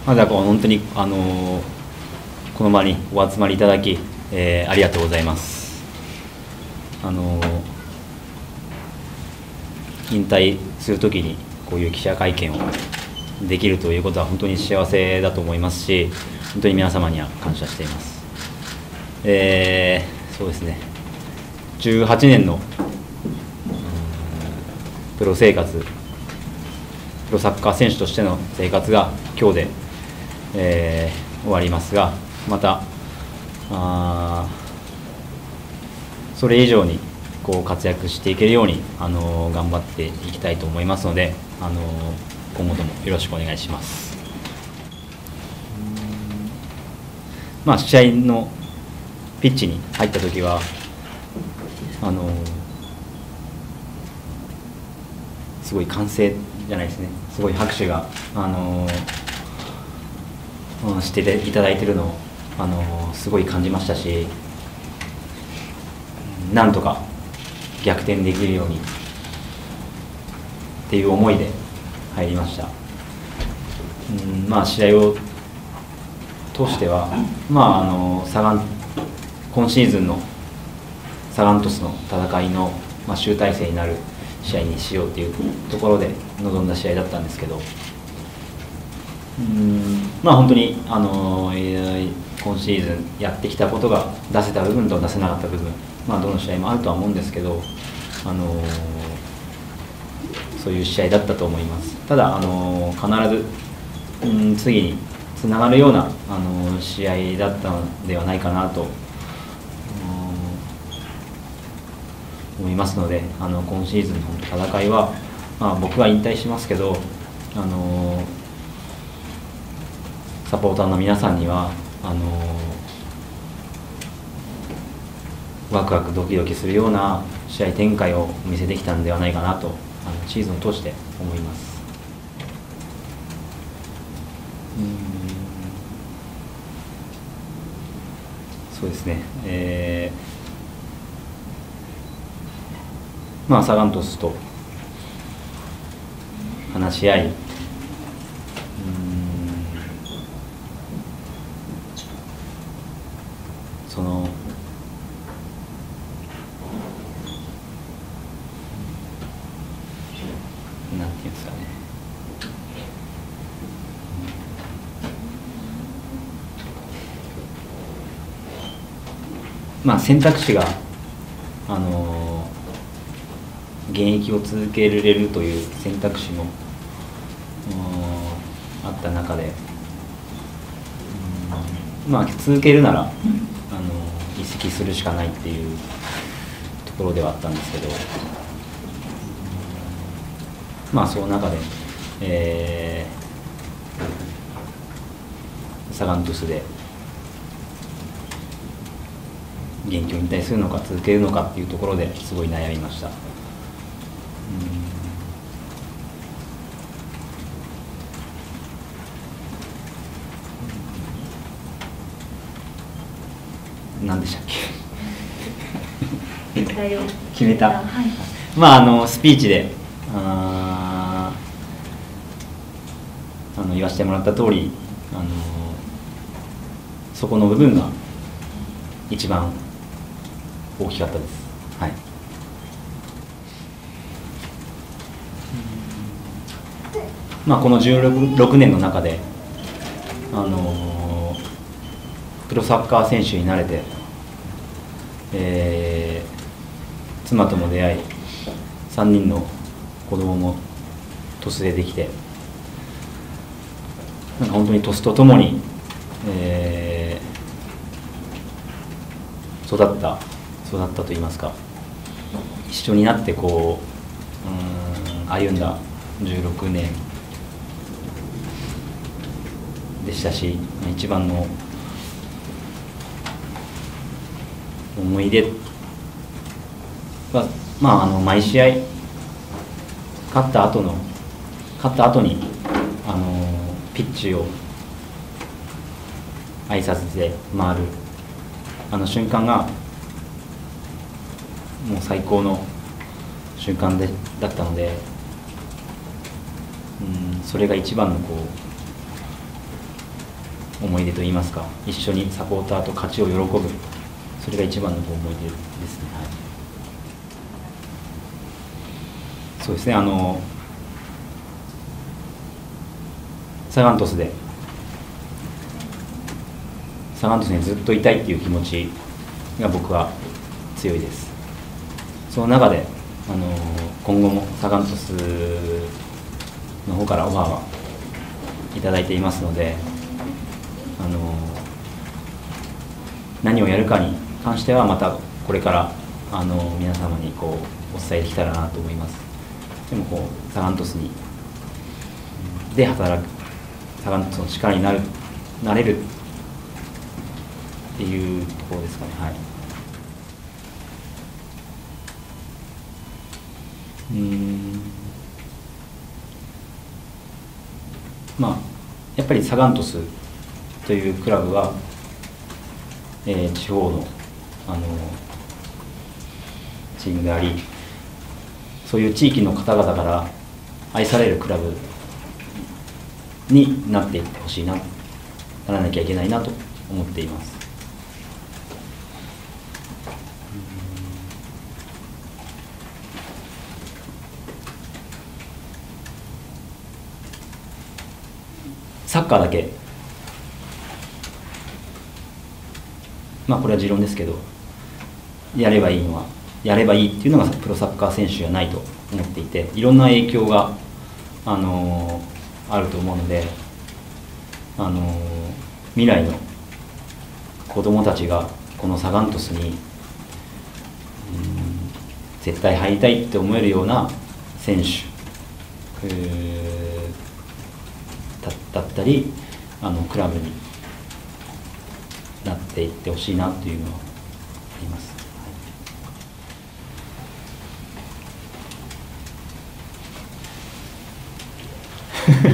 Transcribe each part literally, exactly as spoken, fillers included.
まずはこう本当に、あのこの場にお集まりいただき、えー、ありがとうございます。あの引退するときにこういう記者会見をできるということは本当に幸せだと思いますし、本当に皆様には感謝しています。えー、そうですね、じゅうはちねんのプロ生活、プロサッカー選手としての生活が今日で、えー、終わりますが、またあそれ以上にこう活躍していけるように、あのー、頑張っていきたいと思いますので、あのー、今後ともよろしくお願いします。まあ、試合のピッチに入った時はあのー、すごい歓声じゃないですね、すごい拍手が、あのー、していただいているのを、あのー、すごい感じましたし、なんとか逆転できるようにっていう思いで入りました。うんまあ、試合を通しては、まあ、あのサガン今シーズンのサガン鳥栖の戦いの、まあ、集大成になる試合にしようというところで臨んだ試合だったんですけど、うんまあ本当にあの今シーズンやってきたことが出せた部分と出せなかった部分、まあ、どの試合もあるとは思うんですけど、あのそういう試合だったと思います。ただ、あの必ず、うん、次につながるような、あの試合だったのではないかなと、うん、思いますので、あの今シーズンの戦いは、まあ、僕は引退しますけど、あのサポーターの皆さんにはあのワクワクドキドキするような試合展開をお見せできたのではないかなと、あのシーズンを通して思います。うんそうですね、えー、まあサガン鳥栖と話し合い、うんそのなんていうんですかね、まあ選択肢が、あのー、現役を続けられるという選択肢もあった中で、うんまあ続けるなら、あのー、移籍するしかないっていうところではあったんですけど、まあその中で、えー、サガン鳥栖で現役を引退するのか続けるのかっていうところですごい悩みました。うん何でしたっけ決めた、はい、まああのスピーチでああの言わせてもらった通り、あのそこの部分が一番大きかったです。はい。まあこのじゅうろくねんの中で、あのプロサッカー選手になれて、えー、妻とも出会い、さんにんの子供も鳥栖でできて、なんか本当に鳥栖とともに、えー、育った育ったといいますか、一緒になってこう、うん、歩んだじゅうろくねんでしたし、一番の思い出は、まあ、あの毎試合勝った後の勝った後にあのピッチを挨拶で回るあの瞬間がもう最高の瞬間でだったので、うんそれが一番のこ思い出といいますか、一緒にサポーターと勝ちを喜ぶ、それが一番の思い出ですね。はい、そうですね、あのサガン鳥栖でサガン鳥栖にずっといたいっていう気持ちが僕は強いです。その中であの今後もサガン鳥栖の方からオファーはいただいていますので、あの何をやるかに関してはまたこれからあの皆様にこうお伝えできたらなと思います。でもこうサガン鳥栖にで働く、サガン鳥栖の力になるなれるっていうところですかね。はい。うーんまあやっぱりサガン鳥栖というクラブは、えー、地方のあのチームであり、そういう地域の方々から愛されるクラブになっていってほしいな、ならなきゃいけないなと思っています。サッカーだけ、まあこれは持論ですけど、やればいいのはやればいいっていうのがプロサッカー選手じゃないと思っていて、いろんな影響が、あのー、あると思うので、あのー、未来の子どもたちがこのサガン鳥栖に、うん、絶対入りたいって思えるような選手だ, だったりあのクラブになっていってほしいなというのはあります。すいません。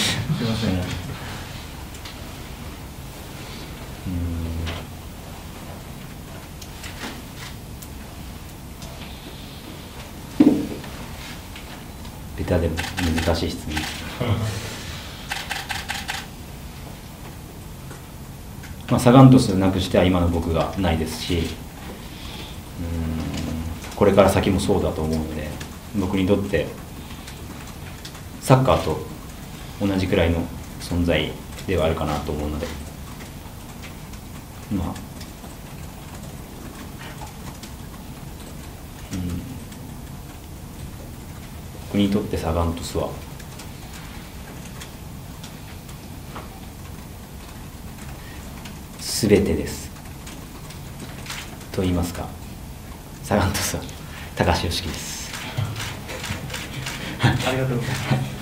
ベタでも難しい質問。まあ、サガン鳥栖なくしては今の僕がないですし、うーんこれから先もそうだと思うので、僕にとってサッカーと同じくらいの存在ではあるかなと思うので、まあ、うん、僕にとってサガン鳥栖はすべてですと言いますか、サガン鳥栖は高橋良樹です。 ありがとうございます。